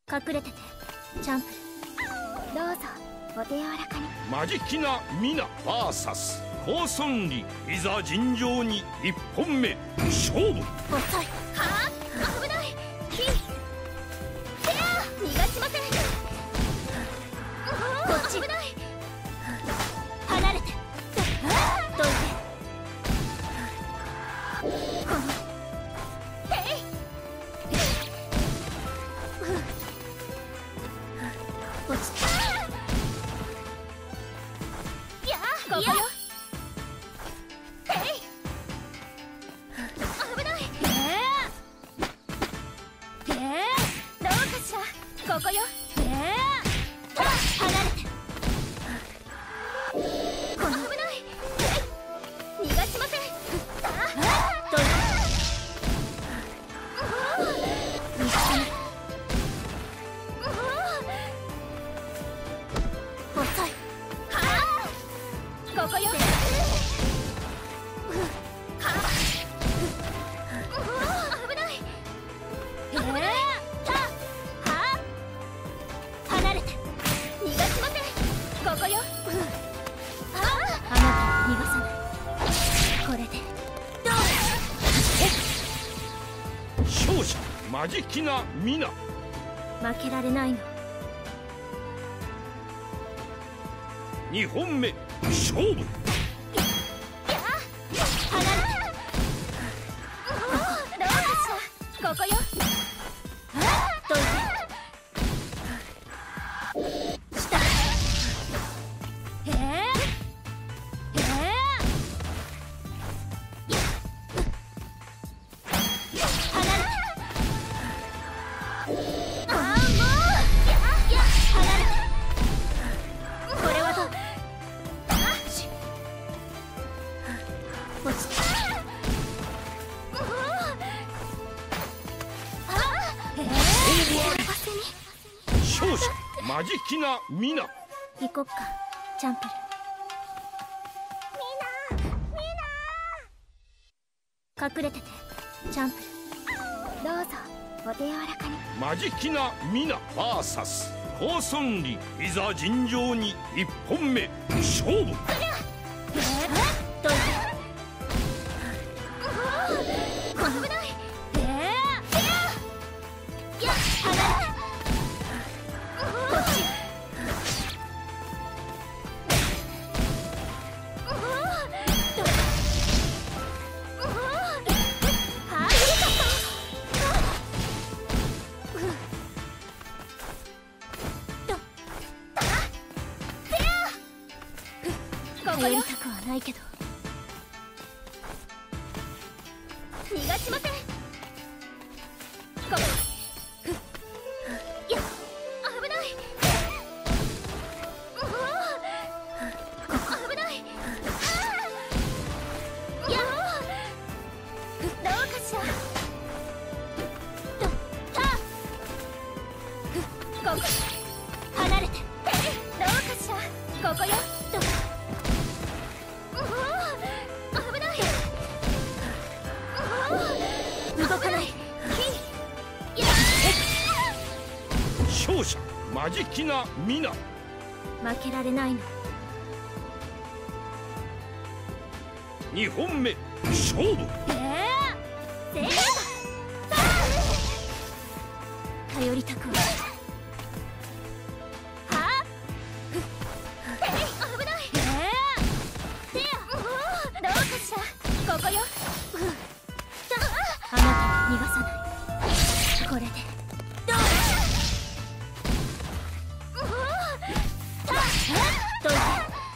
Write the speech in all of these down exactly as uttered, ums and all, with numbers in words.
隠れててチャンプル、どうぞお手柔らかに。 マジキナミナ ブイエス 高村里、いざ尋常に一本目勝負。 遅い。はあ、危ない。キーセア逃がしません。こっち危ない。離れてどいて。えい落ちた。いやここよ。えい危ない。えー、えー、どうかしら。ここよ。えー、離れて。この危ない。逃がしません。どいて。遅い。はあ、ここよ。危ない。えー、はあ、離れて。逃がしません。ここよ。あなた逃がさない。これでどう。 勝者マジキナミナ。 負けられないの。 にほんめ勝負。 離れて。どうかしら。ここよ。どいて。下。えー、えー、離れて。ああもう。いやいや離れて。これはどう。落ちた。 勝者マジキナミナ。 行こっかチャンプル。みんなみんな隠れててチャンプル、どうぞお手柔らかに。 マジキナミナ ブイエス 高村里、いざ尋常に一本目勝負。 えー、どいて。この危ない。えー、いや離れて。こっち。頼りたくはないけど逃がしません。ごめん。いや危ない。ここ危ない。いやどうかしら。とたここ離れて。どうかしら。ここよ。と危ない。動かない。 勝者マジキナミナ。 負けられないの。 にほんめ勝負。 ええー、頼りたくはない。はあ、えい危ない。えー、せやどうかしら。ここよ。あなた逃がさない。これでどう。どいて。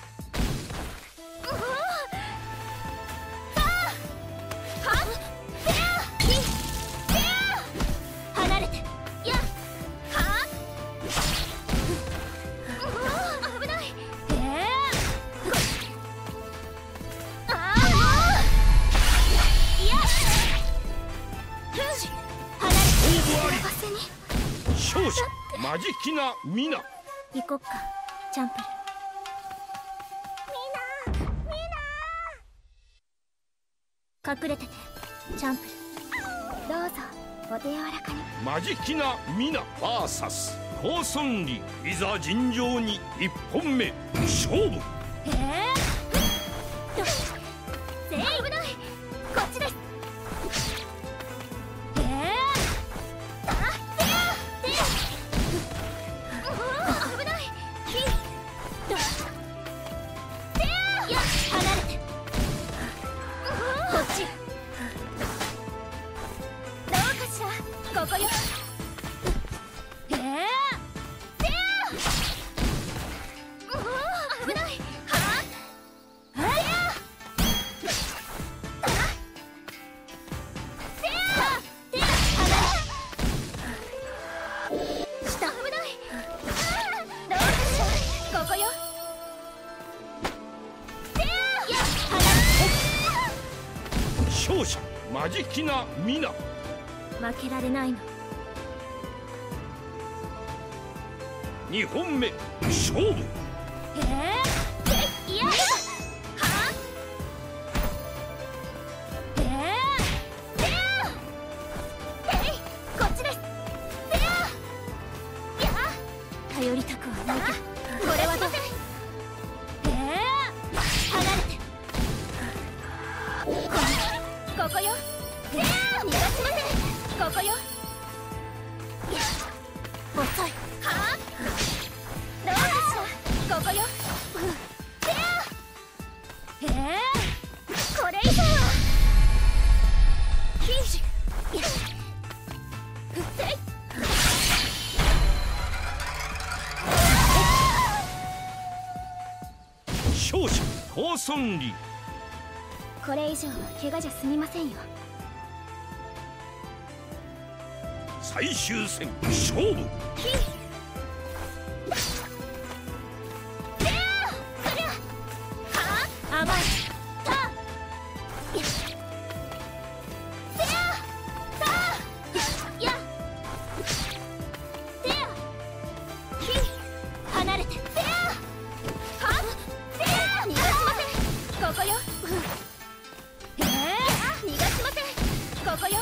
離れて。いやはあ危ない。えー、ああもう。いや離れて。幸せに。 勝者マジキナミナ。 行こっかチャンプル。みんなみんな隠れててチャンプル、どうぞお手柔らかに。 マジキナミナ ブイエス 高村里、いざ尋常にいっぽんめ勝負。 へえ全員危ない。こっちです。へえあせやせや危ない。ひどせやよし離れて。こっちどうかしら。ここよ。へえせや危ない。はあせや勝者マジキナミナ。 負けられないの。 にほんめ勝負。 へえいやはあへえせやへいこっちです。せやや頼りたくはないけどこれはどう。へえ離れて。ここよ。せや逃がしません。ここよ。遅い。はあどうかしら。ここよ。せやへえこれ以上はひしせい勝者高村里。 これ以上は怪我じゃ済みませんよ。 最終戦勝負。 ひせやそりゃはあ甘いたやせやさあやせやひ離れて。せやはせや逃がしません。ここよ。へえ逃がしません。ここよ。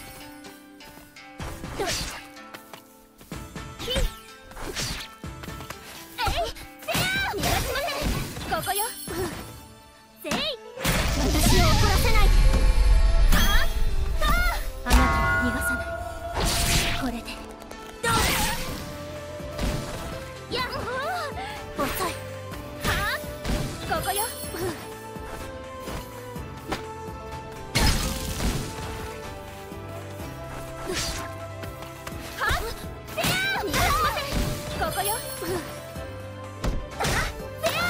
どひえいせや逃がしません。ここよ。せい私を怒らせないで。はあさああなたを逃がさない。これでどうや遅い。はあここよ。はせや逃がしません。ここよ。あせや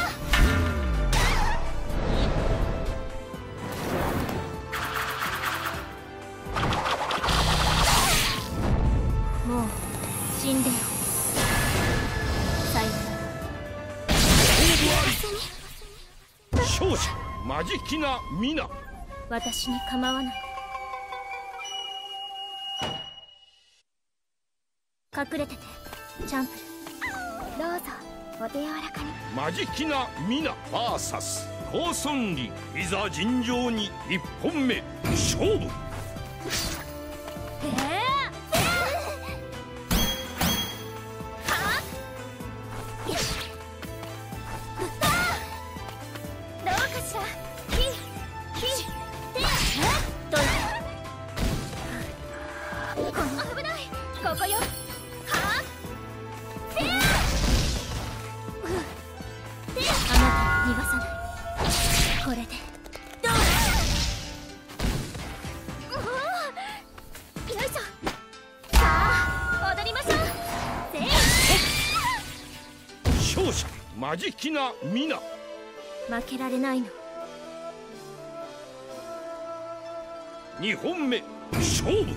もう死んでよ。さよなら。 勝者マジキナミナ。 私に構わない。隠れててチャンプル。どうぞお手柔らかに。 マジキナミナ ブイエス 高村里、いざ尋常にいっぽんめ勝負。 へえはあやどうかしら。ひひてやどいて。危ない。ここよ。はあせやせやあなたを逃がさない。これでどうおよいしょ。さあ踊りましょう。せい勝者マジキナミナ。 負けられないの。 にほんめ勝負。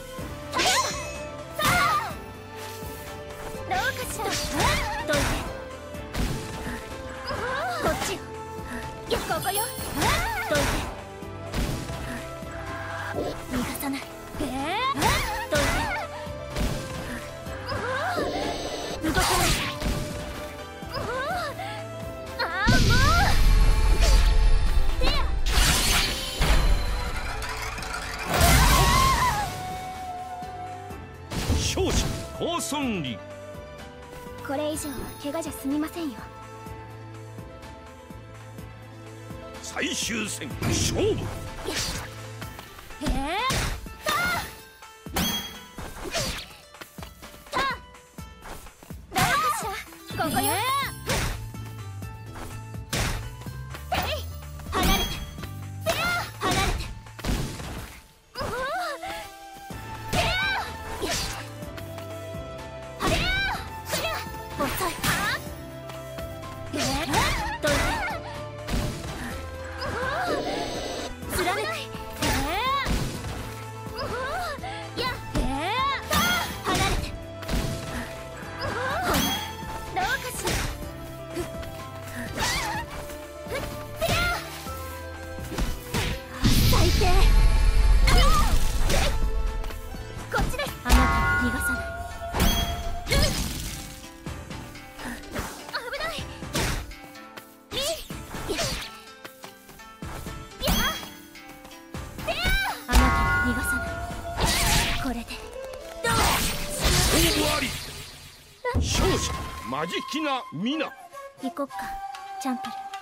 どうかしら。どいて。こっちよ。いやここよ。どいて。逃がさない。ええどいて。動かない。ああもうせや孫離。 これ以上は怪我じゃ済みませんよ。 最終戦勝負。 えーここよ。離れて離れて。遅い。どいて。貫いて。や離れて。どうかしら。最低。こっちです。あなた逃がさない。危ない。あなた逃がさない。これで勝負あり。勝者マジキナミナ。 行こっかチャンプル。